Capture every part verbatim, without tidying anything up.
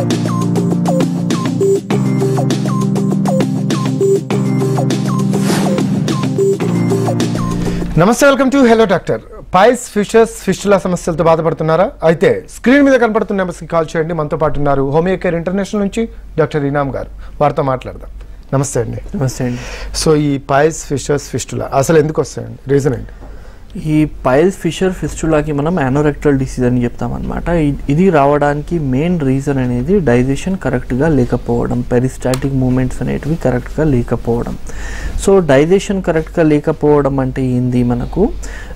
నమస్తే, welcome to hello doctor. Piles, fissures, fistula సమస్యలతో బాధపడుతున్నారా? అయితే స్క్రీన్ మీద కనపడుతున్న నెంబర్స్కి కాల్ చేయండి. మనతో పాటు ఉన్నారు హోమియో కేర్ ఇంటర్నేషనల్ నుంచి డాక్టర్ ఇనామ్ గారు. వారితో మాట్లాడదాం. నమస్తే అండి. నమస్తే అండి. సో ఈ పైల్స్, ఫిషర్స్, ఫిస్టులా అసలు ఎందుకు వస్తాయండి? రీజన్ ఏంటి? ఈ పైల్స్, ఫిషర్, ఫిస్టులాకి మనం యానోరెక్టల్ డిసీజ్ అని చెప్తామన్నమాట. ఇది రావడానికి మెయిన్ రీజన్ అనేది డైజెషన్ కరెక్ట్గా లేకపోవడం, పెరిస్టాటిక్ మూమెంట్స్ అనేటివి కరెక్ట్గా లేకపోవడం. సో డైజెషన్ కరెక్ట్గా లేకపోవడం అంటే ఏంది? మనకు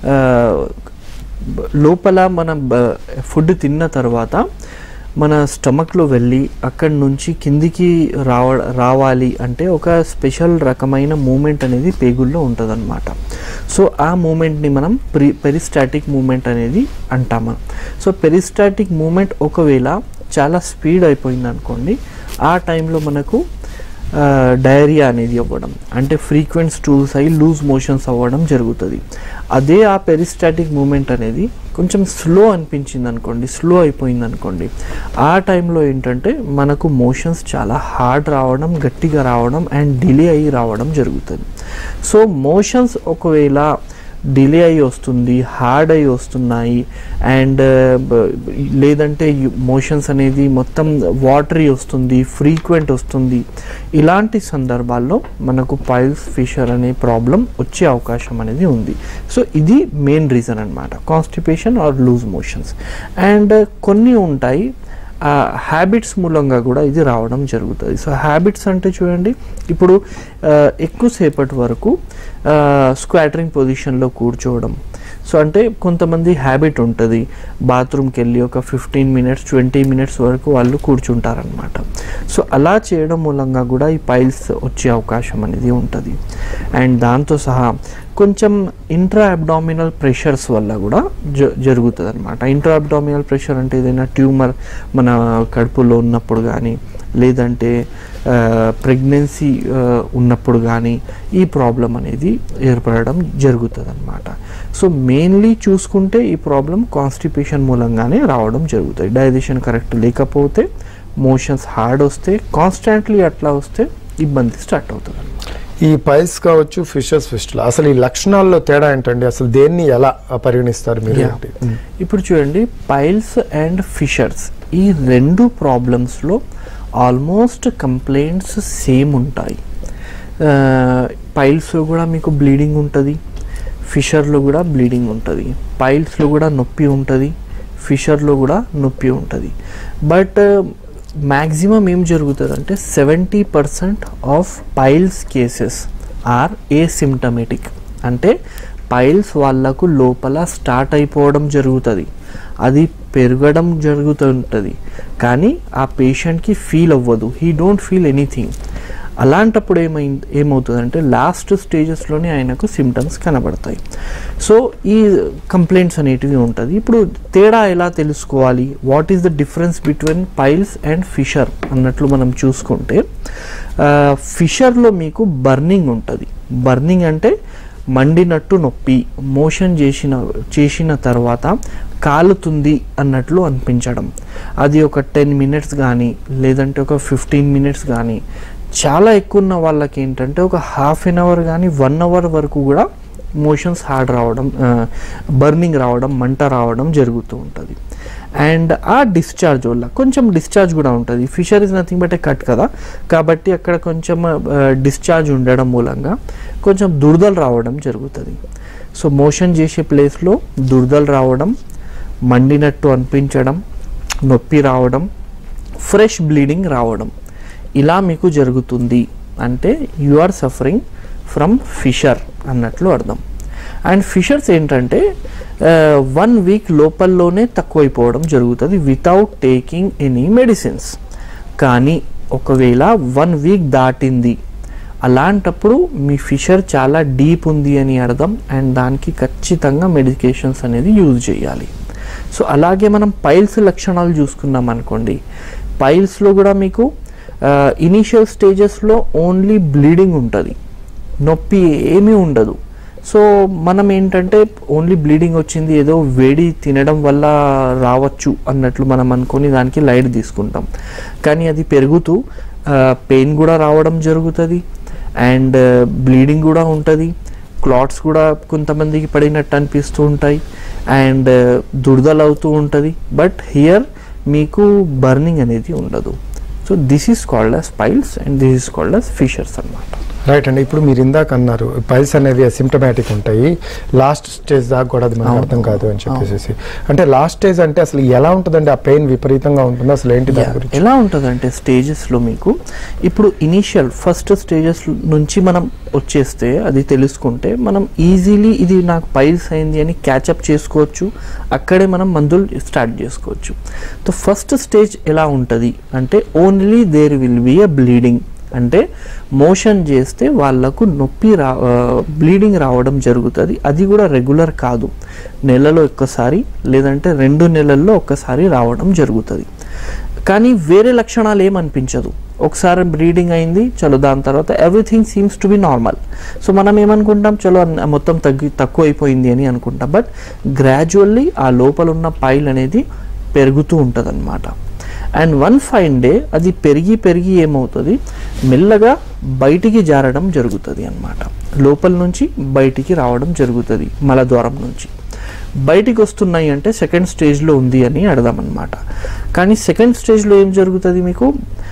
లోపల మనం ఫుడ్ తిన్న తర్వాత మన స్టమక్లో వెళ్ళి అక్కడి నుంచి కిందికి రావ రావాలి అంటే ఒక స్పెషల్ రకమైన మూమెంట్ అనేది పేగుల్లో ఉంటుందన్నమాట. సో ఆ మూమెంట్ని మనం ప్రి పెరిస్టాటిక్ మూమెంట్ అనేది అంటాము. సో పెరిస్టాటిక్ మూమెంట్ ఒకవేళ చాలా స్పీడ్ అయిపోయింది అనుకోండి, ఆ టైంలో మనకు డయేరియా అనేది అవ్వడం, అంటే ఫ్రీక్వెంట్ స్టూల్స్ అయ్యి లూజ్ మోషన్స్ అవ్వడం జరుగుతుంది. అదే ఆ పెరిస్టాటిక్ మూమెంట్ అనేది కొంచెం స్లో అనిపించింది అనుకోండి, స్లో అయిపోయింది అనుకోండి, ఆ టైంలో ఏంటంటే మనకు మోషన్స్ చాలా హార్డ్ రావడం, గట్టిగా రావడం అండ్ డిలే అయ్యి రావడం జరుగుతుంది. సో మోషన్స్ ఒకవేళ డిలే అయ్యి వస్తుంది, హార్డ్ అయ్యి వస్తున్నాయి అండ్ లేదంటే మోషన్స్ అనేది మొత్తం వాటరీ వస్తుంది, ఫ్రీక్వెంట్ వస్తుంది, ఇలాంటి సందర్భాల్లో మనకు పైల్స్, ఫిషర్ అనే ప్రాబ్లం వచ్చే అవకాశం అనేది ఉంది. సో ఇది మెయిన్ రీజన్ అన్నమాట, constipation or loose motions. And కొన్ని ఉంటాయి హ్యాబిట్స్ మూలంగా కూడా ఇది రావడం జరుగుతుంది. సో హ్యాబిట్స్ అంటే చూడండి, ఇప్పుడు ఎక్కువసేపటి వరకు స్క్వాటరింగ్ పొజిషన్లో కూర్చోవడం. సో అంటే కొంతమంది హ్యాబిట్ ఉంటుంది, బాత్రూమ్కి వెళ్ళి ఒక ఫిఫ్టీన్ మినిట్స్ ట్వంటీ మినిట్స్ వరకు వాళ్ళు కూర్చుంటారనమాట. సో అలా చేయడం మూలంగా కూడా ఈ పైల్స్ వచ్చే అవకాశం అనేది ఉంటుంది. అండ్ దాంతో సహా కొంచెం ఇంట్రా అబ్డామినల్ ప్రెషర్స్ వల్ల కూడా జ జరుగుతుంది అనమాట. ఇంట్రా అబ్డామినల్ ప్రెషర్ అంటే ఏదైనా ట్యూమర్ మన కడుపులో ఉన్నప్పుడు కానీ, లేదంటే ప్రెగ్నెన్సీ ఉన్నప్పుడు కానీ ఈ ప్రాబ్లం అనేది ఏర్పడడం జరుగుతుంది అనమాట. సో మెయిన్లీ చూసుకుంటే ఈ ప్రాబ్లం కాన్స్టిపేషన్ మూలంగానే రావడం జరుగుతుంది. డైజెషన్ కరెక్ట్ లేకపోతే, మోషన్స్ హార్డ్ వస్తే, కాన్స్టాంట్లీ అట్లా వస్తే ఇబ్బంది స్టార్ట్ అవుతుంది అనమాట. ఈ పైల్స్ కావచ్చు, ఫిషర్స్, ఫిస్టులా అసలు ఈ లక్షణాల్లో తేడా ఏంటండి? అసలు దేన్ని ఎలా పరిగణిస్తారు మీరు? ఇప్పుడు చూడండి, పైల్స్ అండ్ ఫిషర్స్ ఈ రెండు ప్రాబ్లమ్స్లో ఆల్మోస్ట్ కంప్లైంట్స్ సేమ్ ఉంటాయి. పైల్స్లో కూడా మీకు బ్లీడింగ్ ఉంటుంది, ఫిషర్లో కూడా బ్లీడింగ్ ఉంటుంది. పైల్స్లో కూడా నొప్పి ఉంటుంది, ఫిషర్లో కూడా నొప్పి ఉంటుంది. బట్ మ్యాక్సిమం ఏం జరుగుతుంది అంటే seventy percent of piles cases are asymptomatic. అంటే పైల్స్ వాళ్ళకు లోపల స్టార్ట్ అయిపోవడం జరుగుతుంది, అది పెరగడం జరుగుతుంటుంది, కానీ ఆ పేషెంట్కి ఫీల్ అవ్వదు, హీ డోంట్ ఫీల్ ఎనీథింగ్. అలాంటప్పుడు ఏమైంది ఏమవుతుందంటే లాస్ట్ స్టేజెస్లోనే ఆయనకు సిమ్టమ్స్ కనబడతాయి. సో ఈ కంప్లైంట్స్ అనేటివి ఉంటుంది. ఇప్పుడు తేడా ఎలా తెలుసుకోవాలి? What is the difference between piles and fissure అన్నట్లు మనం చూసుకుంటే, ఫిషర్లో మీకు బర్నింగ్ ఉంటుంది. బర్నింగ్ అంటే మండినట్టు నొప్పి, మోషన్ చేసిన చేసిన తర్వాత కాలుతుంది అన్నట్లు అనిపించడం. అది ఒక టెన్ మినిట్స్ కానీ లేదంటే ఒక ఫిఫ్టీన్ మినిట్స్ కానీ, చాలా ఎక్కువ ఉన్న వాళ్ళకి ఏంటంటే ఒక హాఫ్ అన్ అవర్ కానీ వన్ అవర్ వరకు కూడా మోషన్స్ హార్డ్ రావడం, బర్నింగ్ రావడం, మంట రావడం జరుగుతూ ఉంటుంది. అండ్ ఆ డిశ్చార్జ్ వల్ల కొంచెం డిశ్చార్జ్ కూడా ఉంటుంది. Fissure is nothing but a cut కదా, కాబట్టి అక్కడ కొంచెం డిశ్చార్జ్ ఉండడం మూలంగా కొంచెం దురదలు రావడం జరుగుతుంది. సో మోషన్ చేసే ప్లేస్లో దురదలు రావడం, మండినట్టు అనిపించడం, నొప్పి రావడం, ఫ్రెష్ బ్లీడింగ్ రావడం, ఇలా మీకు జరుగుతుంది అంటే you are suffering from fissure అన్నట్లు అర్థం. అండ్ ఫిషర్స్ ఏంటంటే వన్ వీక్ లోపల్లోనే తక్కువైపోవడం జరుగుతుంది వితౌట్ టేకింగ్ ఎనీ మెడిసిన్స్. కానీ ఒకవేళ వన్ వీక్ దాటింది, అలాంటప్పుడు మీ ఫిషర్ చాలా డీప్ ఉంది అని అర్థం, అండ్ దానికి ఖచ్చితంగా మెడికేషన్స్ అనేది యూజ్ చేయాలి. సో అలాగే మనం పైల్స్ లక్షణాలు చూసుకున్నాం అనుకోండి, పైల్స్లో కూడా మీకు ఇనీషియల్ స్టేజెస్లో ఓన్లీ బ్లీడింగ్ ఉంటుంది, నొప్పి ఏమీ ఉండదు. సో మనం ఏంటంటే ఓన్లీ బ్లీడింగ్ వచ్చింది ఏదో వేడి తినడం వల్ల రావచ్చు అన్నట్లు మనం అనుకొని దానికి లైట్ తీసుకుంటాం, కానీ అది పెరుగుతూ పెయిన్ కూడా రావడం జరుగుతుంది అండ్ బ్లీడింగ్ కూడా ఉంటుంది, క్లాట్స్ కూడా కొంతమందికి పడినట్టు అనిపిస్తూ ఉంటాయి అండ్ దురదలు అవుతూ ఉంటుంది. బట్ హియర్ మీకు బర్నింగ్ అనేది ఉండదు. So this is called as piles and this is called as fissures అన్నమాట. రైట్ అండి. ఇప్పుడు మీరు ఇందాక అన్నారు పైల్స్ అనేవి అసిమ్టమాటిక్ ఉంటాయి, లాస్ట్ స్టేజ్ దాకా కూడా అది మనకు అర్థం కాదు అని చెప్పేసి. అంటే లాస్ట్ స్టేజ్ అంటే అసలు ఎలా ఉంటుందండి? ఆ పెయిన్ విపరీతంగా ఉంటుంది, అసలు ఏంటి దాని గురించి? ఎలా ఉంటుందంటే స్టేజెస్లో మీకు ఇప్పుడు ఇనీషియల్ ఫస్ట్ స్టేజెస్ నుంచి మనం వచ్చేస్తే అది తెలుసుకుంటే మనం ఈజీలీ ఇది నాకు పైల్స్ అయింది అని క్యాచప్ చేసుకోవచ్చు, అక్కడే మనం మందులు స్టార్ట్ చేసుకోవచ్చు. సో ఫస్ట్ స్టేజ్ ఎలా ఉంటుంది అంటే only there will be a bleeding, అంటే మోషన్ చేస్తే వాళ్ళకు నొప్పి రా బ్లీడింగ్ రావడం జరుగుతుంది. అది కూడా రెగ్యులర్ కాదు, నెలలో ఒక్కసారి లేదంటే రెండు నెలల్లో ఒక్కసారి రావడం జరుగుతుంది. కానీ వేరే లక్షణాలు ఏమనిపించదు. ఒకసారి బ్లీడింగ్ అయింది, చలో దాని తర్వాత everything seems to be normal. So మనం ఏమనుకుంటాం, చలో మొత్తం తగ్గి తక్కువ అయిపోయింది అని అనుకుంటాం. బట్ గ్రాడ్యువల్లీ ఆ లోపల ఉన్న పైల్ అనేది పెరుగుతూ ఉంటుంది అన్నమాట. అండ్ వన్ ఫైన్ డే అది పెరిగి పెరిగి ఏమవుతుంది, మెల్లగా బయటికి జారడం జరుగుతుంది అన్నమాట. లోపల నుంచి బయటికి రావడం జరుగుతుంది, మలద్వారం నుంచి బయటికి వస్తున్నాయి అంటే సెకండ్ స్టేజ్లో ఉంది అని అర్థం అన్నమాట. కానీ సెకండ్ స్టేజ్లో ఏం జరుగుతుంది, మీకు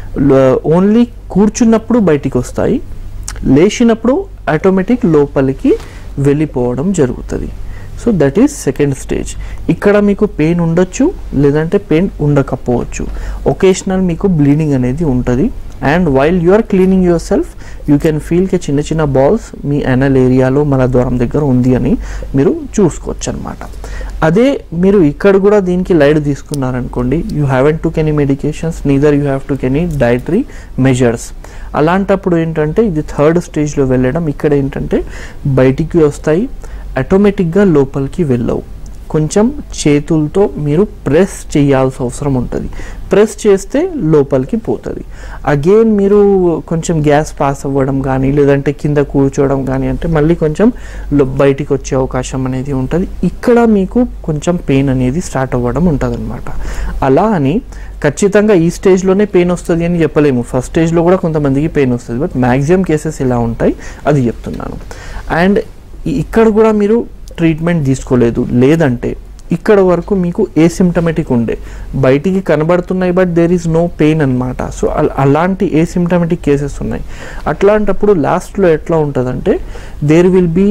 ఓన్లీ కూర్చున్నప్పుడు బయటికి వస్తాయి, లేచినప్పుడు ఆటోమేటిక్ లోపలికి వెళ్ళిపోవడం జరుగుతుంది. So that is second stage. ఇక్కడ మీకు పెయిన్ ఉండొచ్చు లేదంటే పెయిన్ ఉండకపోవచ్చు, ఒకేషనల్ మీకు బ్లీడింగ్ అనేది ఉంటుంది. And while you are cleaning yourself you can ఫీల్కి చిన్న చిన్న బాల్స్ మీ అనల్ ఏరియాలో మన ద్వారం దగ్గర ఉంది అని మీరు చూసుకోవచ్చు అనమాట. అదే మీరు ఇక్కడ కూడా దీనికి లైట్ తీసుకున్నారనుకోండి, you haven't took any medications, neither you have took any dietary measures. అలాంటప్పుడు ఏంటంటే ఇది థర్డ్ స్టేజ్లో వెళ్ళడం, ఇక్కడ ఏంటంటే బయటికి వస్తాయి, ఆటోమేటిక్గా లోపలికి వెళ్ళవు. కొంచెం చేతులతో మీరు ప్రెస్ చేయాల్సిన అవసరం ఉంటుంది, ప్రెస్ చేస్తే లోపలికి పోతుంది. అగైన్ మీరు కొంచెం గ్యాస్ పాస్ అవ్వడం కానీ లేదంటే కింద కూర్చోవడం కానీ అంటే మళ్ళీ కొంచెం బయటికి వచ్చే అవకాశం అనేది ఉంటుంది. ఇక్కడ మీకు కొంచెం పెయిన్ అనేది స్టార్ట్ అవ్వడం ఉంటుంది అనమాట. అలా అని ఖచ్చితంగా ఈ స్టేజ్లోనే పెయిన్ వస్తుంది అని చెప్పలేము, ఫస్ట్ స్టేజ్లో కూడా కొంతమందికి పెయిన్ వస్తుంది. బట్ మ్యాక్సిమం కేసెస్ ఎలా ఉంటాయి అది చెప్తున్నాను. అండ్ ఇక్కడ కూడా మీరు ట్రీట్మెంట్ తీసుకోలేదు లేదంటే ఇక్కడ వరకు మీకు ఏసిమ్టమెటిక్ ఉండే, బయటికి కనబడుతున్నాయి but there is no pain అనమాట. సో అలాంటి ఏసిమ్టమెటిక్ కేసెస్ ఉన్నాయి. అట్లాంటప్పుడు లాస్ట్లో ఎట్లా ఉంటుందంటే there will be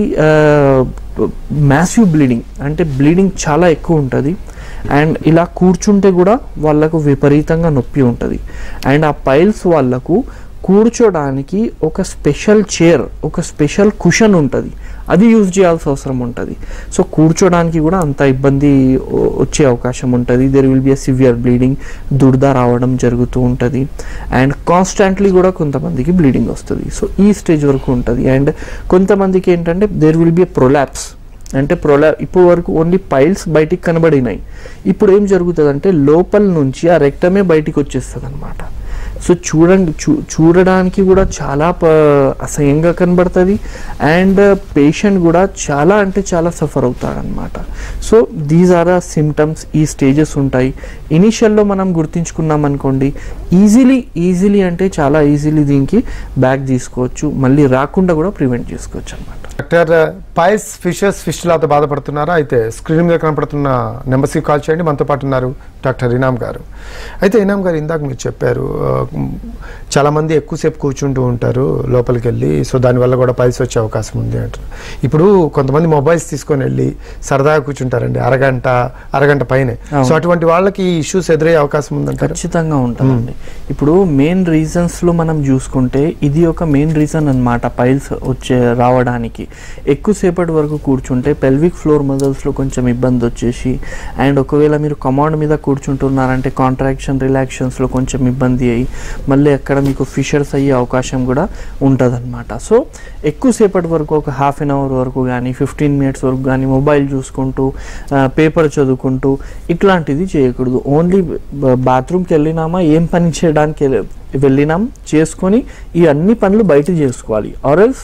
massive bleeding, అంటే బ్లీడింగ్ చాలా ఎక్కువ ఉంటుంది. అండ్ ఇలా కూర్చుంటే కూడా వాళ్ళకు విపరీతంగా నొప్పి ఉంటుంది. అండ్ ఆ పైల్స్ వాళ్ళకు కూర్చోడానికి ఒక స్పెషల్ చైర్, ఒక స్పెషల్ కుషన్ ఉంటుంది, అది యూజ్ చేయాల్సిన అవసరం ఉంటుంది. సో కూర్చోడానికి కూడా అంత ఇబ్బంది వచ్చే అవకాశం ఉంటుంది. There will be a severe bleeding, దురద రావడం జరుగుతూ ఉంటుంది. అండ్ కాన్స్టాంట్లీ కూడా కొంతమందికి బ్లీడింగ్ వస్తుంది. సో ఈ స్టేజ్ వరకు ఉంటుంది. అండ్ కొంతమందికి ఏంటంటే there will be a prolapse, అంటే ప్రొలా ఇప్పుడు వరకు ఓన్లీ పైల్స్ బయటికి కనబడినాయి, ఇప్పుడు ఏం జరుగుతుంది అంటే లోపల నుంచి ఆ రెక్టమే బయటికి వచ్చేస్తుంది అనమాట. సో చూడండి చూ చూడడానికి కూడా చాలా అసహ్యంగా కనబడుతుంది. అండ్ పేషెంట్ కూడా చాలా అంటే చాలా సఫర్ అవుతాడనమాట. So these are the symptoms, ఈ స్టేజెస్ ఉంటాయి. ఇనీషియల్లో మనం గుర్తించుకున్నాం అనుకోండి, ఈజీలీ ఈజీలీ అంటే చాలా ఈజీలీ దీనికి బ్యాక్ తీసుకోవచ్చు, మళ్ళీ రాకుండా కూడా ప్రివెంట్ చేసుకోవచ్చు అనమాట. డాక్టర్, పైల్స్ ఫిషర్స్ ఫిస్టులాతో బాధపడుతున్నారా? అయితే స్క్రీన్ మీద కనపడుతున్న నెంబర్స్కి కాల్ చేయండి. మనతో పాటు ఉన్నారు డాక్టర్ ఇనామ్ గారు. అయితే ఇనామ్ గారు, ఇందాక మీరు చెప్పారు చాలామంది ఎక్కువసేపు కూర్చుంటూ ఉంటారు లోపలికి వెళ్ళి, సో దానివల్ల కూడా పైల్స్ వచ్చే అవకాశం ఉంది అంటారు. ఇప్పుడు కొంతమంది మొబైల్స్ తీసుకొని వెళ్ళి సరదాగా కూర్చుంటారండి అరగంట అరగంట పైనే. సో అటువంటి వాళ్ళకి ఇష్యూస్ ఎదురయ్యే అవకాశం ఉందంట. ఖచ్చితంగా ఉంటుందండి. ఇప్పుడు మెయిన్ రీజన్స్లో మనం చూసుకుంటే ఇది ఒక మెయిన్ రీజన్ అనమాట పైల్స్ వచ్చే రావడానికి. ఎక్కువసేపటి వరకు కూర్చుంటే పెల్విక్ ఫ్లోర్ మజిల్స్లో కొంచెం ఇబ్బంది వచ్చేసి, అండ్ ఒకవేళ మీరు కమాండ్ మీద కూర్చుంటున్నారంటే కాంట్రాక్షన్ రిలాక్షన్స్లో కొంచెం ఇబ్బంది అయ్యి మళ్ళీ అక్కడ మీకు ఫిషర్స్ అయ్యే అవకాశం కూడా ఉంటుంది అనమాట. సో ఎక్కువసేపటి వరకు ఒక హాఫ్ అన్ అవర్ వరకు కానీ ఫిఫ్టీన్ మినిట్స్ వరకు కానీ మొబైల్ చూసుకుంటూ పేపర్ చదువుకుంటూ ఇట్లాంటిది చేయకూడదు. ఓన్లీ బాత్రూమ్కి వెళ్ళినామా, ఏం పని చేయడానికి వెళ్ళినాం చేసుకొని ఈ అన్ని పనులు బయట చేసుకోవాలి. ఆర్ఎల్స్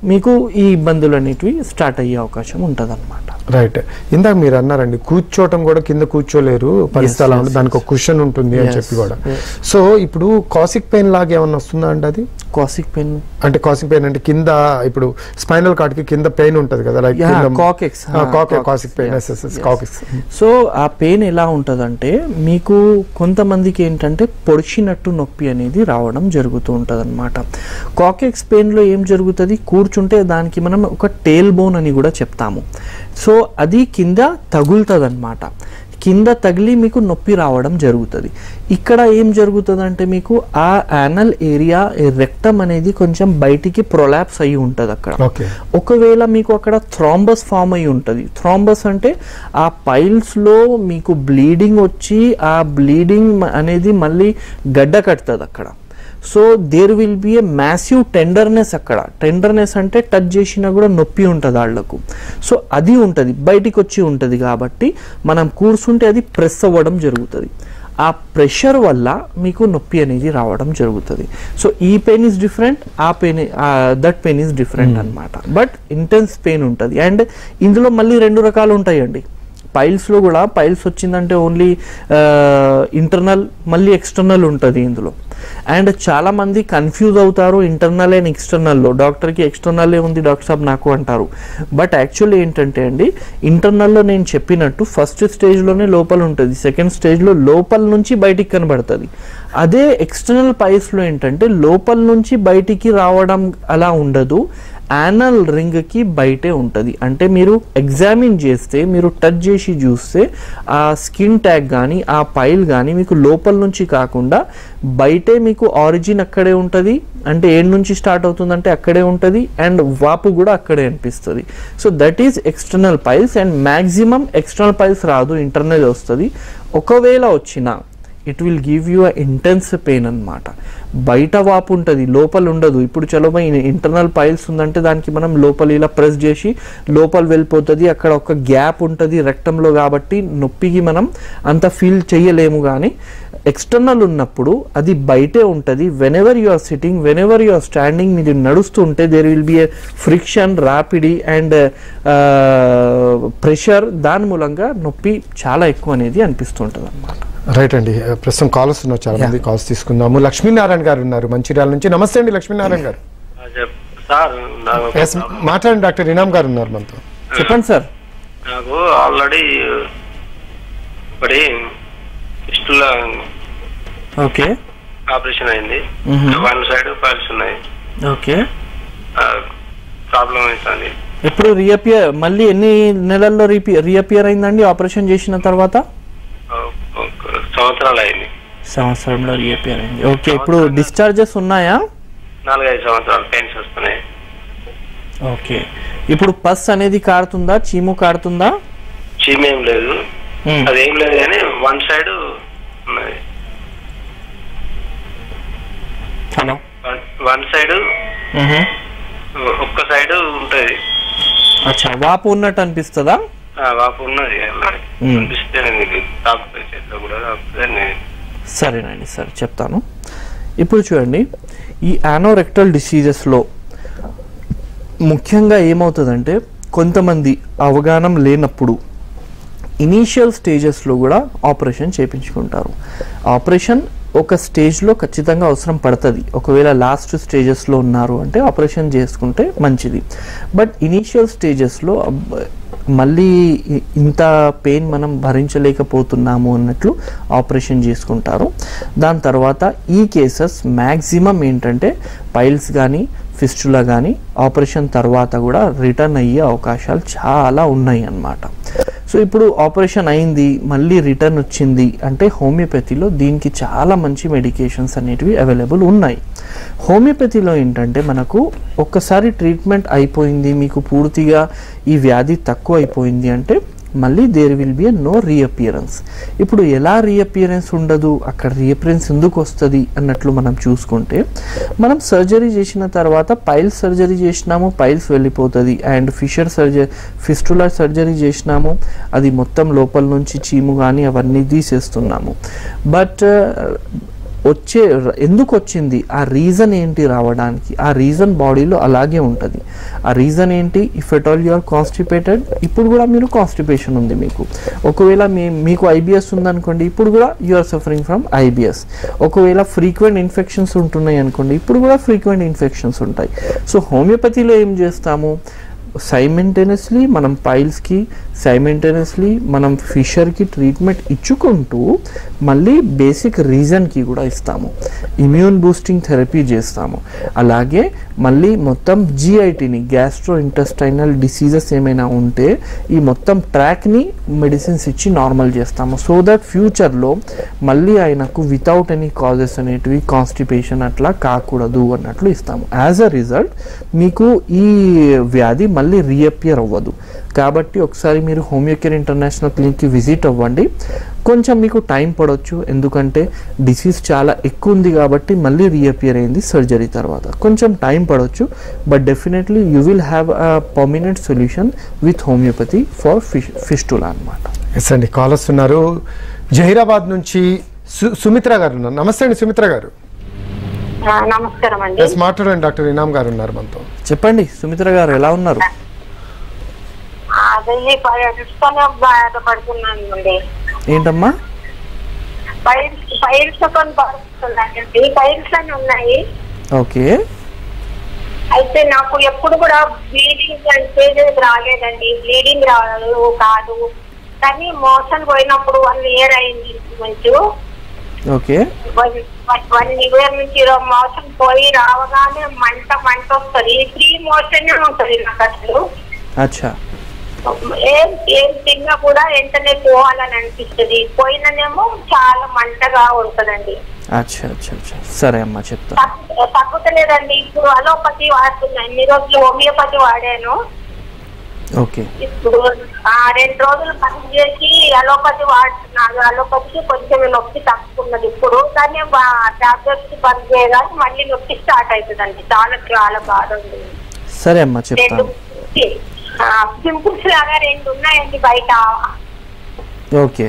మీకు ఈ ఇబ్బందులు అనేటివి స్టార్ట్ అయ్యే అవకాశం ఉంటుంది అనమాట. రైట్. ఇందాక మీరు అన్నారండి కూర్చోవటం కూడా కింద కూర్చోలేరు పరిస్థితి అలా ఉంటుంది, దానికి ఒక కుషన్ ఉంటుంది అని చెప్పి కూడా. సో ఇప్పుడు కాసిక్ పెయిన్ లాగా ఏమన్నా వస్తుందా అండి? అది కాసిక్ పెయిన్ అంటే కాసిక్ పెయిన్ అంటే కింద ఇప్పుడు స్పైనల్ కార్డ్ కి కింద పెయిన్ ఉంటుంది కదా, like coccyx coccyx pain. So ఆ పెయిన్ ఎలా ఉంటుందంటే మీకు కొంతమందికి ఏంటంటే పొడిచినట్టు నొప్పి అనేది రావడం జరుగుతూ ఉంటుంది అనమాట. కాకెక్స్ పెయిన్ లో ఏం జరుగుతుంది, కూర్చుంటే దానికి మనం ఒక టేల్ బోన్ అని కూడా చెప్తాము. సో అది కింద తగులుతుంది అనమాట, కింద తగిలి మీకు నొప్పి రావడం జరుగుతుంది. ఇక్కడ ఏం జరుగుతుంది అంటే మీకు ఆ యానల్ ఏరియా రెక్టమ్ అనేది కొంచెం బయటికి ప్రొలాప్స్ అయ్యి ఉంటుంది అక్కడ. ఒకవేళ మీకు అక్కడ థ్రాంబస్ ఫామ్ అయ్యి ఉంటుంది. థ్రాంబస్ అంటే ఆ పైల్స్ లో మీకు బ్లీడింగ్ వచ్చి ఆ బ్లీడింగ్ అనేది మళ్ళీ గడ్డ కడుతుంది అక్కడ. So there will be a massive tenderness అక్కడ. టెండర్నెస్ అంటే టచ్ చేసినా కూడా నొప్పి ఉంటుంది వాళ్ళకు. సో అది ఉంటుంది, బయటికి వచ్చి ఉంటుంది. కాబట్టి మనం కూర్చుంటే అది ప్రెస్ అవ్వడం జరుగుతుంది. ఆ ప్రెషర్ వల్ల మీకు నొప్పి అనేది రావడం జరుగుతుంది. సో ఈ పెయిన్ ఈజ్ డిఫరెంట్, ఆ pain that pain is different అనమాట. బట్ ఇంటెన్స్ పెయిన్ ఉంటుంది. అండ్ ఇందులో మళ్ళీ రెండు రకాలు ఉంటాయండి. పైల్స్లో కూడా పైల్స్ వచ్చిందంటే ఓన్లీ ఇంటర్నల్ మళ్ళీ ఎక్స్టర్నల్ ఉంటుంది ఇందులో. అండ్ చాలా మంది కన్ఫ్యూజ్ అవుతారు ఇంటర్నల్ అండ్ ఎక్స్టర్నల్లో. డాక్టర్కి ఎక్స్టర్నల్లే ఉంది డాక్టర్ సాబ్ నాకు అంటారు. బట్ యాక్చువల్లీ ఏంటంటే అండి ఇంటర్నల్లో నేను చెప్పినట్టు ఫస్ట్ స్టేజ్లోనే లోపల ఉంటుంది, సెకండ్ స్టేజ్లో లోపల నుంచి బయటికి కనబడుతుంది. అదే ఎక్స్టర్నల్ పైల్స్లో ఏంటంటే లోపల నుంచి బయటికి రావడం అలా ఉండదు, యానల్ రింగ్కి బయటే ఉంటుంది. అంటే మీరు ఎగ్జామిన్ చేస్తే మీరు టచ్ చేసి చూస్తే ఆ స్కిన్ ట్యాగ్ కానీ ఆ పైల్ కానీ మీకు లోపల నుంచి కాకుండా బయటే మీకు ఆరిజిన్ అక్కడే ఉంటుంది. అంటే ఏడు నుంచి స్టార్ట్ అవుతుందంటే అక్కడే ఉంటుంది అండ్ వాపు కూడా అక్కడే అనిపిస్తుంది. So that is external piles. And maximum external piles రాదు, ఇంటర్నల్ వస్తుంది. ఒకవేళ వచ్చినా it will give you a intense pain అనమాట. బయట వాపు ఉంటుంది, లోపల ఉండదు. ఇప్పుడు చలో బై ఇంటర్నల్ పైల్స్ ఉందంటే దానికి మనం లోపల ఇలా ప్రెస్ చేసి లోపల వెళ్ళిపోతుంది, అక్కడ ఒక గ్యాప్ ఉంటుంది రెక్టంలో, కాబట్టి నొప్పికి మనం అంత ఫీల్ చేయలేము. కానీ ఎక్స్టర్నల్ ఉన్నప్పుడు అది బయటే ఉంటుంది. Whenever you are sitting, whenever you are standing, మీరు నడుస్తుంటే there will be a friction, rapidity and pressure. దాని మూలంగా నొప్పి చాలా ఎక్కువ అనేది అనిపిస్తుంటుంది అనమాట. రైట్ అండి. ప్రస్తుతం కాల్స్ ఉన్నారు, చాలా మంది కాల్స్ తీసుకుందాము. లక్ష్మీనారాయణ గారు ఉన్నారు మంచిర్యాల నుంచి. నమస్తే అండి లక్ష్మీనారాయణ గారు. మాట్లాడండి, డాక్టర్ ఇనామ్ గారు ఉన్నారు మనతో. చెప్పండి సార్. నాకు ఆల్రెడీ ఓకే ఆపరేషన్ అయింది, వన్ సైడ్ పైల్స్ ఉన్నాయి. ఓకే ప్రాబ్లం అవుతుంది. ఇప్పుడు రీఅపియర్ మళ్ళీ ఎన్ని నెలల్లో రీఅపియర్ అయిందండి ఆపరేషన్ చేసిన తర్వాత? సంవత్సరాలు అయింది. సంవత్సరంలో రీఅపియర్ అయింది. ఓకే, ఇప్పుడు డిశ్చార్జెస్ ఉన్నాయా? నాలుగైదు సంవత్సరాలు పెయిన్స్ వస్తున్నాయి. ఓకే, ఇప్పుడు పస్ అనేది కారుతుందా, చీము కారుతుందా? చీము ఏం లేదు, అదేం లేదు, కానీ వన్ సైడ్ ఉన్నది. హలో, వన్ సైడ్ ఒక్క సైడ్ ఉంటది. అచ్చా, వాపు ఉన్నట్టు అనిపిస్తుందా? వాపు ఉన్నది అనిపిస్తే సరేనండి, సరే చెప్తాను. ఇప్పుడు చూడండి, ఈ యానోరెక్టల్ డిసీజెస్లో ముఖ్యంగా ఏమవుతుందంటే కొంతమంది అవగాహన లేనప్పుడు ఇనీషియల్ స్టేజెస్లో కూడా ఆపరేషన్ చేయించుకుంటారు. ఆపరేషన్ ఒక స్టేజ్లో ఖచ్చితంగా అవసరం పడుతుంది. ఒకవేళ లాస్ట్ స్టేజెస్లో ఉన్నారు అంటే ఆపరేషన్ చేసుకుంటే మంచిది. బట్ ఇనీషియల్ స్టేజెస్లో మళ్ళీ ఇంత పెయిన్ మనం భరించలేకపోతున్నాము అన్నట్లు ఆపరేషన్ చేసుకుంటారు. దాని తర్వాత ఈ కేసెస్ మ్యాక్సిమం ఏంటంటే పైల్స్ కానీ ఫిస్టులా కానీ ఆపరేషన్ తర్వాత కూడా రిటర్న్ అయ్యే అవకాశాలు చాలా ఉన్నాయి అన్నమాట. సో ఇప్పుడు ఆపరేషన్ అయింది, మళ్ళీ రిటర్న్ వచ్చింది అంటే హోమియోపతిలో దీనికి చాలా మంచి మెడికేషన్స్ అనేటివి అవైలబుల్ ఉన్నాయి. హోమియోపతిలో ఏంటంటే మనకు ఒక్కసారి ట్రీట్మెంట్ అయిపోయింది, మీకు పూర్తిగా ఈ వ్యాధి తక్కువ అయిపోయింది అంటే మళ్ళీ there will be no reappearance. ఇప్పుడు ఎలా రీఅపియరెన్స్ ఉండదు, అక్కడ రీఅపియరెన్స్ ఎందుకు వస్తుంది అన్నట్లు మనం చూసుకుంటే, మనం సర్జరీ చేసిన తర్వాత పైల్స్ సర్జరీ చేసినాము, పైల్స్ వెళ్ళిపోతుంది. And fissure surgery fistular surgery చేసినాము, అది మొత్తం లోపల నుంచి చీము కానీ అవన్నీ తీసేస్తున్నాము. బట్ వచ్చే ఎందుకు వచ్చింది, ఆ రీజన్ ఏంటి రావడానికి, ఆ రీజన్ బాడీలో అలాగే ఉంటుంది. ఆ రీజన్ ఏంటి, if at all you are constipated, ఇప్పుడు కూడా మీరు కాన్స్టిపేషన్ ఉంది మీకు. ఒకవేళ మీ మీకు ఐబిఎస్ ఉందనుకోండి, ఇప్పుడు కూడా you are suffering from IBS. ఒకవేళ ఫ్రీక్వెంట్ ఇన్ఫెక్షన్స్ ఉంటున్నాయి అనుకోండి, ఇప్పుడు కూడా ఫ్రీక్వెంట్ ఇన్ఫెక్షన్స్ ఉంటాయి. సో హోమియోపతిలో ఏం చేస్తాము, సైమెంటేనియస్లీ మనం పైల్స్కి, సైమెంటేనియస్లీ మనం ఫిషర్కి ట్రీట్మెంట్ ఇచ్చుకుంటూ మళ్ళీ బేసిక్ రీజన్కి కూడా ఇస్తాము. ఇమ్యూన్ బూస్టింగ్ థెరపీ చేస్తాము. అలాగే మళ్ళీ మొత్తం జిఐటీని, గ్యాస్ట్రో ఇంటెస్టైనల్ డిసీజెస్ ఏమైనా ఉంటే ఈ మొత్తం ట్రాక్ని మెడిసిన్స్ ఇచ్చి నార్మల్ చేస్తాము. సో దట్ ఫ్యూచర్లో మళ్ళీ ఆయనకు వితౌట్ ఎనీ కాజెస్ అనేటివి కాన్స్టిపేషన్ అట్లా కాకూడదు అన్నట్లు ఇస్తాము. యాజ్ అ రిజల్ట్ మీకు ఈ వ్యాధి మళ్ళీ రీఅపియర్ అవ్వదు. కాబట్టి ఒకసారి మీరు హోమియోకేర్ ఇంటర్నేషనల్ క్లినిక్కి విజిట్ అవ్వండి. కొంచెం మీకు టైం పడవచ్చు, ఎందుకంటే డిసీజ్ చాలా ఎక్కువ ఉంది కాబట్టి మళ్ళీ రీఅపియర్ అయింది సర్జరీ తర్వాత, కొంచెం టైం పడవచ్చు. But definitely you will have a permanent solution with homeopathy for fish fistula అనమాట. ఎస్ అండి, కాలర్స్ ఉన్నారు. జహీరాబాద్ నుంచి సు- సుమిత్ర గారు ఉన్నారు. నమస్తే అండి సుమిత్ర గారు. నమస్కారం అండి. ఎస్ మాట్లాడండి, డాక్టర్ ఇనామ్ గారు ఉన్నారు మనతో. చెప్పండి సుమిత్ర గారు, ఎలా ఉన్నారు? అదే పైరుస్తోనే బాధపడుతున్నాను అండి. ఏంటమ్మా? పైరుస్ పైరుస్తో బాధపడుతున్నానండి. పైరుస్ అని ఉన్నాయి. ఓకే. అయితే నాకు ఎప్పుడు కూడా బ్లీడింగ్ అంటే రాలేదండి. బ్లీడింగ్ రాదు కాదు, కానీ మోషన్ పోయినప్పుడు వన్ ఇయర్ అయింది మంచు. ఓకే. వన్ ఇయర్ నుంచి మోషన్ పోయి రావగానే మంట మంట వస్తుంది. ఫ్రీ మోషన్ ఉంటుంది నాకు అసలు. అచ్చా. ఏం ఏం తిన్నా కూడా వెంటనే పోవాలని అనిపిస్తుంది. పోయిననేమో చాలా మంటగా ఉంటుందండి. అచ్చా అచ్చా అచ్చా సరే అమ్మా చెప్తా. తగ్గు- తగ్గుతలేదండి. ఇప్పుడు అలోపతి వాడుతున్నా. ఇన్ని రోజులు హోమియోపతి వాడాను. ఓకే. ఇప్పుడు ఆ రెండు రోజులు పని చేసి అలోపతి వాడుతున్నాను. అలోపతికి కొంచెం నొప్పి తగ్గుతున్నది ఇప్పుడు, కానీ టాబ్లెట్స్ పని చేయగానే మళ్ళీ నొప్పి స్టార్ట్ అవుతుందండి. చాలా చాలా బాధ ఉంది. సరే అమ్మా రెండు చెప్తాను. పింపుల్స్ లాగా రెండు ఉన్నాయండి బయట. ఓకే.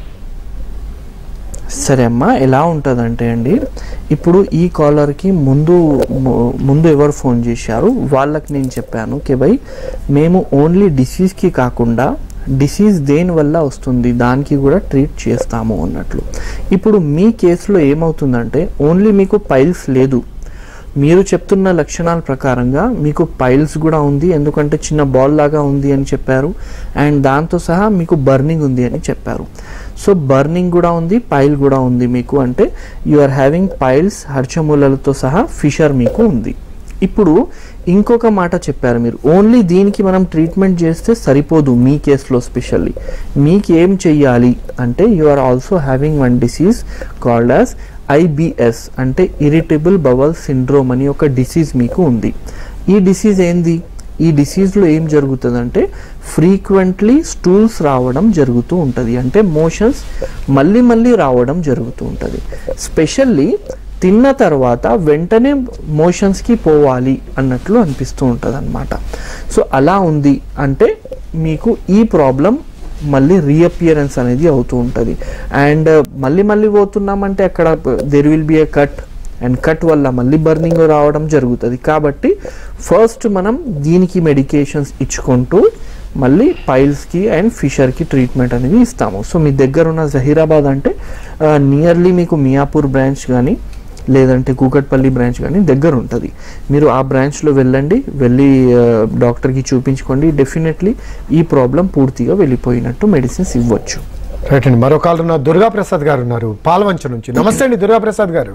సరే అమ్మా, ఎలా ఉంటుందంటే అండి, ఇప్పుడు ఈ కాలర్కి ముందు ము- ముందు ఎవరు ఫోన్ చేశారు వాళ్ళకి నేను చెప్పాను కే భయ్ మేము ఓన్లీ డిసీజ్కి కాకుండా డిసీజ్ దేనివల్ల వస్తుంది దానికి కూడా ట్రీట్ చేస్తాము అన్నట్లు. ఇప్పుడు మీ కేసులో ఏమవుతుందంటే ఓన్లీ మీకు పైల్స్ లేదు, మీరు చెప్తున్న లక్షణాల ప్రకారంగా మీకు పైల్స్ కూడా ఉంది, ఎందుకంటే చిన్న బాల్ లాగా ఉంది అని చెప్పారు. అండ్ దాంతో సహా మీకు బర్నింగ్ ఉంది అని చెప్పారు. సో బర్నింగ్ కూడా ఉంది, పైల్ కూడా ఉంది మీకు, అంటే యు ఆర్ హ్యావింగ్ పైల్స్, హర్షమూలలతో సహా ఫిషర్ మీకు ఉంది. ఇప్పుడు ఇంకొక మాట చెప్పారు మీరు, ఓన్లీ దీనికి మనం ట్రీట్మెంట్ చేస్తే సరిపోదు మీ కేసులో స్పెషల్లీ. మీకు ఏం చెయ్యాలి అంటే you are also having one disease called as IBS, అంటే ఇరిటబుల్ బవల్ సిండ్రోమ్ అని ఒక డిసీజ్ మీకు ఉంది. ఈ డిసీజ్ ఏంది, ఈ డిసీజ్లో ఏం జరుగుతుందంటే ఫ్రీక్వెంట్లీ స్టూల్స్ రావడం జరుగుతూ ఉంటుంది, అంటే మోషన్స్ మళ్ళీ మళ్ళీ రావడం జరుగుతూ ఉంటుంది. స్పెషల్లీ తిన్న తర్వాత వెంటనే మోషన్స్కి పోవాలి అన్నట్లు అనిపిస్తూ ఉంటుంది అన్నమాట. సో అలా ఉంది అంటే మీకు ఈ ప్రాబ్లం మళ్ళీ రీఅపియరెన్స్ అనేది అవుతూ ఉంటుంది. అండ్ మళ్ళీ మళ్ళీ పోతున్నామంటే అక్కడ there will be a cut, and cut వల్ల మళ్ళీ బర్నింగ్ రావడం జరుగుతుంది. కాబట్టి ఫస్ట్ మనం దీనికి మెడికేషన్స్ ఇచ్చుకుంటూ మళ్ళీ పైల్స్కి అండ్ ఫిషర్కి ట్రీట్మెంట్ అనేది ఇస్తాము. సో మీ దగ్గర ఉన్న జహీరాబాద్ అంటే నియర్లీ మీకు మియాపూర్ బ్రాంచ్ కానీ లేదంటే కూకట్పల్లి బ్రాంచ్ కానీ దగ్గర ఉంటుంది. మీరు ఆ బ్రాంచ్లో వెళ్ళండి, వెళ్ళి డాక్టర్కి చూపించుకోండి. డెఫినెట్లీ ఈ ప్రాబ్లం పూర్తిగా వెళ్ళిపోయినట్టు మెడిసిన్స్ ఇవ్వచ్చు. రైట్ అండి, మరో కాల్ ఉన్నారు. దుర్గా ప్రసాద్ గారు ఉన్నారు పాలవంచ నుంచి. నమస్తే అండి దుర్గా ప్రసాద్ గారు.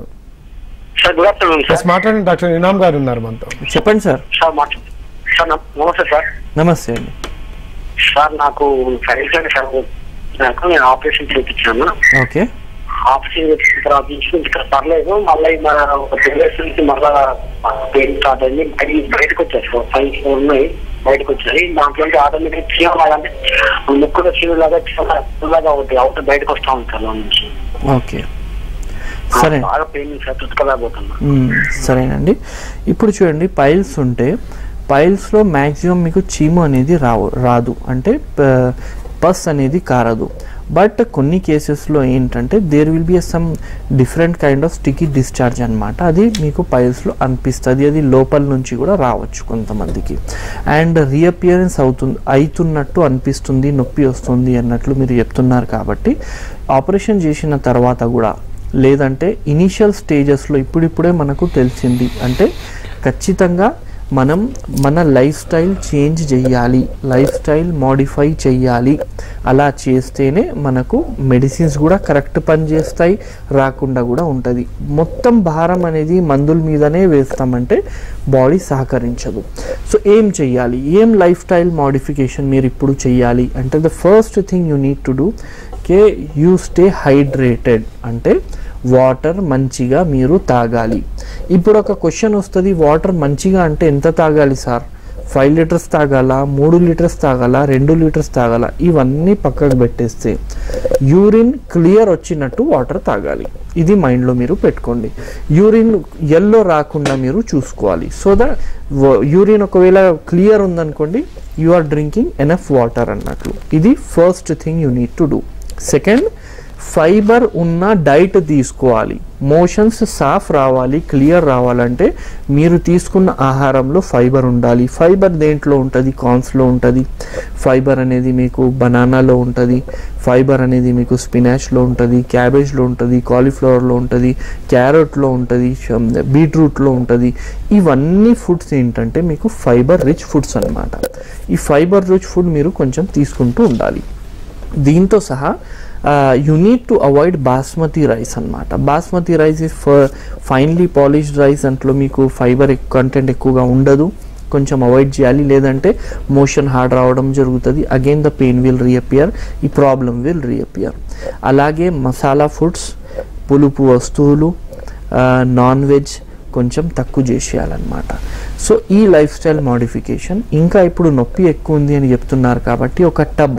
Sir good afternoon sir. Yes మాట్లాడండి, డాక్టర్ ఇనామ్ గారు ఉన్నారు మనతో. చెప్పండి సార్. సార్ మాట్లా సార్ నమ- నమస్తే సార్. నమస్తే అండి. సార్ నాకు ఫైల్స్ అని సార్ నాకు నేను ఆపరేషన్ చేయించాను. ఓకే. ఆపరేషన్ చేసిన తర్వాత నుంచి ఇంకా పర్లేదు. మళ్ళీ మన ఒక టెన్ డేస్ నుంచి మళ్ళా పెయిన్ స్టార్ట్ అయింది. అది బయటకు వచ్చాయి సార్, ఫైల్స్ ఉన్నాయి బయటకు వచ్చాయి. దాంట్లో ఆటోమేటిక్ చీమ లాగా ముక్కులో చీమ లాగా చీమలాగా ఒకటి అవుట్ బయటకు వస్తా ఉంది సార్ లోన్ నుంచి. ఓకే సరే బాగా పెయిన్ సార్, తుట్టుకోలేకపోతున్నా. మ్మ్. సరేనండి. ఇప్పుడు చూడండి, పైల్స్ ఉంటే పైల్స్లో మ్యాక్సిమం మీకు చీము అనేది రావు రాదు, అంటే ప- పస్ అనేది కారదు. బట్ కొన్ని కేసెస్లో ఏంటంటే there will be some different kind of sticky discharge అనమాట. అది మీకు పైల్స్లో అనిపిస్తుంది, అది లోపల నుంచి కూడా రావచ్చు కొంతమందికి. అండ్ రీఅపియరెన్స్ అవుతుంది అవుతున్నట్టు అనిపిస్తుంది, నొప్పి వస్తుంది అన్నట్లు మీరు చెప్తున్నారు. కాబట్టి ఆపరేషన్ చేసిన తర్వాత కూడా లేదంటే ఇనీషియల్ స్టేజెస్లో ఇప్పుడిప్పుడే మనకు తెలిసింది అంటే ఖచ్చితంగా మనం మన లైఫ్ స్టైల్ చేంజ్ చేయాలి, లైఫ్ స్టైల్ మోడిఫై చేయాలి. అలా చేస్తేనే మనకు మెడిసిన్స్ కూడా కరెక్ట్ పని చేస్తాయి, రాకుండా కూడా ఉంటుంది. మొత్తం భారం అనేది మందుల మీదనే వేస్తామంటే బాడీ సహకరించదు. సో ఏం చెయ్యాలి, ఏం లైఫ్ స్టైల్ మోడిఫికేషన్ మీరు ఇప్పుడు చెయ్యాలి అంటే the first thing you need to do కే యూ స్టే హైడ్రేటెడ్ అంటే వాటర్ మంచిగా మీరు తాగాలి. ఇప్పుడు ఒక క్వశ్చన్ వస్తుంది, వాటర్ మంచిగా అంటే ఎంత తాగాలి సార్? ఫైవ్ లీటర్స్ తాగాల, మూడు లీటర్స్ తాగాల, రెండు లీటర్స్ తాగాల? ఇవన్నీ పక్కకు పెట్టేస్తే యూరిన్ క్లియర్ వచ్చినట్టు వాటర్ తాగాలి. ఇది మైండ్లో మీరు పెట్టుకోండి. యూరిన్ ఎల్లో రాకుండా మీరు చూసుకోవాలి. సో దట్ యూరిన్ ఒకవేళ క్లియర్ ఉందనుకోండి you are drinking enough water అన్నట్లు. ఇది first thing you need to do. Second, fibre ఉన్న డైట్ తీసుకోవాలి. మోషన్స్ సాఫ్ రావాలి, క్లియర్ రావాలంటే మీరు తీసుకున్న ఆహారంలో ఫైబర్ ఉండాలి. ఫైబర్ దేంట్లో ఉంటుంది? కార్న్స్లో ఉంటుంది. ఫైబర్ అనేది మీకు బనానాలో ఉంటుంది. ఫైబర్ అనేది మీకు స్పినాచ్లో ఉంటుంది, క్యాబేజ్లో ఉంటుంది, కాలీఫ్లవర్లో ఉంటుంది, క్యారెట్లో ఉంటుంది, బీట్రూట్లో ఉంటుంది. ఇవన్నీ ఫుడ్స్ ఏంటంటే మీకు ఫైబర్ రిచ్ ఫుడ్స్ అన్నమాట. ఈ ఫైబర్ రిచ్ ఫుడ్ మీరు కొంచెం తీసుకుంటూ ఉండాలి. దీంతో సహా you need to avoid basmati rice అనమాట. Basmati rice is finely polished rice, దాంట్లో మీకు ఫైబర్ కంటెంట్ ఎక్కువగా ఉండదు, కొంచెం అవాయిడ్ చేయాలి. లేదంటే మోషన్ హార్డ్ రావడం జరుగుతుంది, again the pain will reappear, ఈ ప్రాబ్లమ్ విల్ రీఅపియర్. అలాగే మసాలా ఫుడ్స్, పులుపు వస్తువులు, నాన్ వెజ్ కొంచెం తక్కువ చేసేయాలన్నమాట. సో ఈ లైఫ్ స్టైల్ మోడిఫికేషన్. ఇంకా ఇప్పుడు నొప్పి ఎక్కువ ఉంది అని చెప్తున్నారు కాబట్టి ఒక టబ్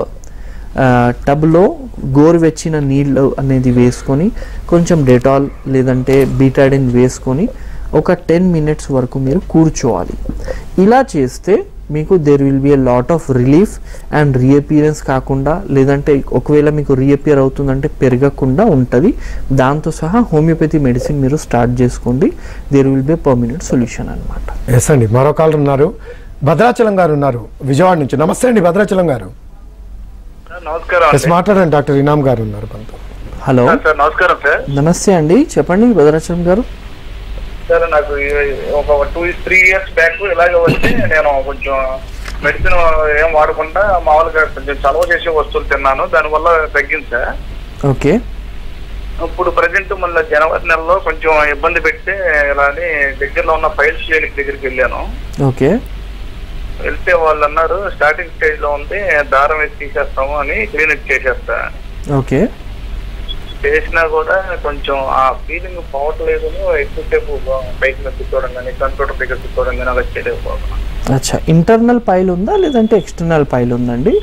టబ్లో గోరువెచ్చిన నీళ్ళు అనేది వేసుకొని కొంచెం డెటాల్ లేదంటే బీటాడిన్ వేసుకొని ఒక టెన్ మినిట్స్ వరకు మీరు కూర్చోవాలి. ఇలా చేస్తే మీకు there will be a lot of relief and reappearance కాకుండా లేదంటే ఒకవేళ మీకు రీఅపియర్ అవుతుందంటే పెరగకుండా ఉంటుంది. దాంతో సహా హోమియోపతి మెడిసిన్ మీరు స్టార్ట్ చేసుకోండి. There will be a permanent solution అనమాట. ఎస్ అండి, మరో కాల్ ఉన్నారు, భద్రాచలం గారు ఉన్నారు విజయవాడ నుంచి. నమస్తే అండి భద్రాచలం గారు. నమస్కారం. మాట్లాడండి, డాక్టర్ ఇనామ్ గారు ఉన్నారు. హలో సార్, నమస్కారం సార్. నమస్తే అండి, చెప్పండి భద్రాచలం గారు. సార్ నాకు ఒక టూ త్రీ ఇయర్స్ బ్యాక్ ఇలాగే వచ్చి నేను కొంచెం మెడిసిన్ ఏం వాడకుండా మామూలుగా కొంచెం చలవ చేసే వస్తువులు తిన్నాను, దానివల్ల తగ్గింది సార్. ఓకే. ఇప్పుడు ప్రజెంట్ మళ్ళీ జనవరి నెలలో కొంచెం ఇబ్బంది పెడితే ఇలా అని దగ్గరలో ఉన్న ఫైల్స్ క్లినిక్ దగ్గరికి వెళ్ళాను. ఓకే. వెళ్తే వాళ్ళు అన్నారు స్టార్టింగ్ స్టేజ్ లో ఉంది, దారం వేసి తీసేస్తాము అని క్లినిక్ చేసేస్తా. ఓకే. చేసినా కూడా కొంచెం ఆ ఫీలింగ్ పోవట్లేదు, ఎక్కువసేపు బైక్ మీద కూర్చోవడం కానీ కంప్యూటర్ దగ్గర కూర్చోవడం కానీ అలా చేయలేకపోతున్నాను. అచ్చా, ఇంటర్నల్ పైల్ ఉందా లేదంటే ఎక్స్టర్నల్ పైల్ ఉందండి?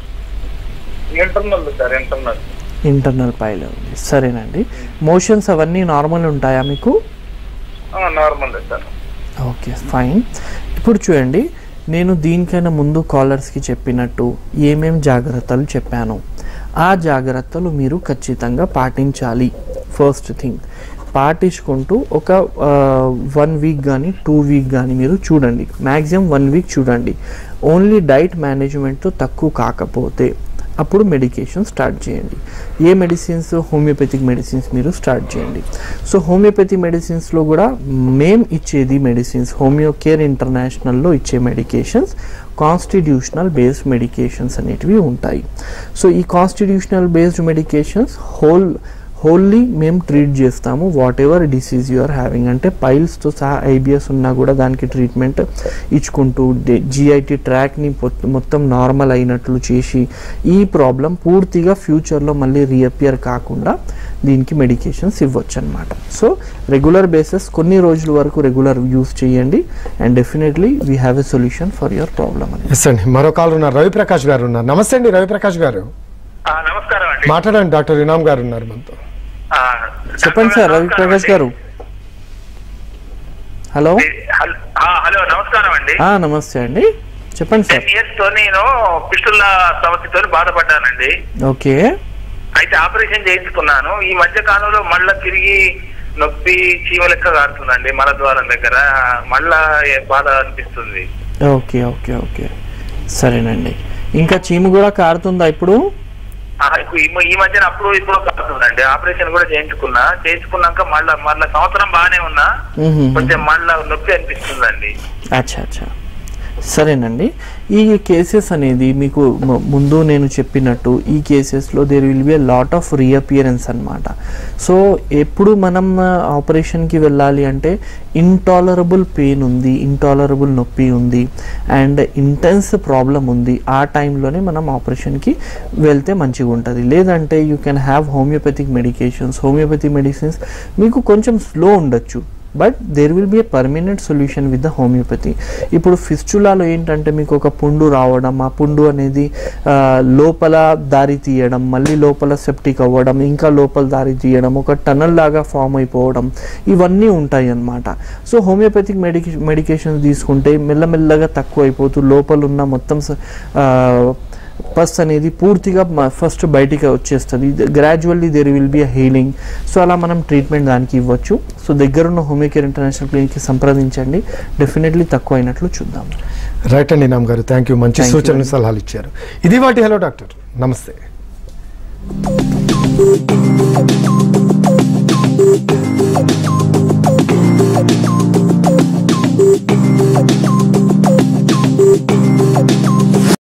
Internal sir, internal internal pile ఉంది. సరేనండి. మోషన్స్ అవన్నీ నార్మల్ ఉంటాయా మీకు? Normal sir. Okay, fine. ఇప్పుడు చూడండి, నేను దీనికైనా ముందు కాలర్స్కి చెప్పినట్టు ఏమేం జాగ్రత్తలు చెప్పాను, ఆ జాగ్రత్తలు మీరు ఖచ్చితంగా పాటించాలి. ఫస్ట్ థింగ్ పాటించుకుంటూ ఒక వన్ వీక్ కానీ టూ వీక్ కానీ మీరు చూడండి, మ్యాక్సిమం వన్ వీక్ చూడండి. ఓన్లీ డైట్ మేనేజ్మెంట్తో తక్కువ కాకపోతే అప్పుడు మెడికేషన్ స్టార్ట్ చేయండి. ఏ మెడిసిన్స్? హోమియోపతిక్ మెడిసిన్స్ మీరు స్టార్ట్ చేయండి. సో హోమియోపతి మెడిసిన్స్లో కూడా మేము ఇచ్చేది మెడిసిన్స్ హోమియో కేర్ ఇంటర్నేషనల్లో ఇచ్చే మెడికేషన్స్ కాన్స్టిట్యూషనల్ బేస్డ్ మెడికేషన్స్ అనేటివి ఉంటాయి. సో ఈ constitutional based medications whole wholly మేము ట్రీట్ చేస్తాము whatever disease you are having. అంటే పైల్స్తో సహా ఐబిఎస్ ఉన్నా కూడా దానికి ట్రీట్మెంట్ ఇచ్చుకుంటూ జిఐటి ట్రాక్ని మొత్తం నార్మల్ అయినట్లు చేసి ఈ ప్రాబ్లం పూర్తిగా ఫ్యూచర్లో మళ్ళీ రీఅపియర్ కాకుండా దీనికి మెడికేషన్స్ ఇవ్వచ్చు అనమాట. సో రెగ్యులర్ బేసిస్ కొన్ని రోజుల వరకు రెగ్యులర్ యూస్ చేయండి and definitely we have a solution for your problem అని. ఎస్ అండి, మరో కాల్ ఉన్నారు, రవిప్రకాష్ గారు ఉన్నారు. నమస్తే అండి రవిప్రకాష్ గారు. నమస్కారం అండి. మాట్లాడండి, డాక్టర్ ఇనామ్ గారు ఉన్నారు మనతో. చెప్పండి సార్ రవిప్రకాష్ గారు. హలో హలో నమస్కారం అండి. నమస్తే అండి, చెప్పండి సార్. టెన్ ఇయర్స్ తో నేను పిస్టుల సమస్యతో బాధపడ్డానండి. ఓకే. అయితే ఆపరేషన్ చేయించుకున్నాను. ఈ మధ్య కాలంలో మళ్ళా తిరిగి నొప్పి చీమ లెక్క కారుతుందండి మల ద్వారం దగ్గర, మళ్ళా బాధ అనిపిస్తుంది. ఓకే ఓకే ఓకే సరేనండి. ఇంకా చీమ కూడా కారుతుందా ఇప్పుడు? ఈ మధ్యన అప్పుడు ఇప్పుడు కారుతుందండి. ఆపరేషన్ కూడా చేయించుకున్నా, చేయించుకున్నాక మళ్ళా మళ్ళా సంవత్సరం బాగానే ఉన్నా, కొంచెం మళ్ళా నొప్పి అనిపిస్తుందండి. అచ్చా అచ్చా సరేనండి. ఈ కేసెస్ అనేది మీకు ముందు నేను చెప్పినట్టు ఈ కేసెస్లో there will be a lot of reappearance అనమాట. సో ఎప్పుడు మనం ఆపరేషన్కి వెళ్ళాలి అంటే ఇంటాలరబుల్ పెయిన్ ఉంది, ఇంటాలరబుల్ నొప్పి ఉంది అండ్ ఇంటెన్స్ ప్రాబ్లం ఉంది, ఆ టైంలోనే మనం ఆపరేషన్కి వెళ్తే మంచిగా ఉంటుంది. లేదంటే you can have homeopathic medications. Homeopathic medicines మీకు కొంచెం స్లో ఉండొచ్చు, but there will be a permanent solution with the homeopathy. ఇప్పుడు ఫిస్టులాలో ఏంటంటే మీకు ఒక పుండు రావడం, ఆ పుండు అనేది లోపల దారి తీయడం, మళ్ళీ లోపల సెప్టిక్ అవ్వడం, ఇంకా లోపల దారి తీయడం, ఒక టనల్ లాగా ఫామ్ అయిపోవడం, ఇవన్నీ ఉంటాయి అన్నమాట. సో హోమియోపతిక్ మెడికే మెడికేషన్స్ తీసుకుంటే మెల్లమెల్లగా తక్కువ అయిపోతూ లోపల ఉన్న మొత్తం పస్ అనేది పూర్తిగా ఫస్ట్ బయటికి వచ్చేస్తుంది. Gradually there will be a healing. So అలా మనం ట్రీట్మెంట్ దానికి ఇవ్వచ్చు. సో దగ్గరున్న హోమియోకేర్ ఇంటర్నేషనల్ క్లినిక్కి సంప్రదించండి, డెఫినెట్లీ తక్కువ అయినట్లు చూద్దాం. రైట్ అండి ఇనామ్ గారు, థ్యాంక్ యూ, మంచి సూచనలు సలహాలు ఇచ్చారు. ఇది వాటి హలో డాక్టర్, నమస్తే.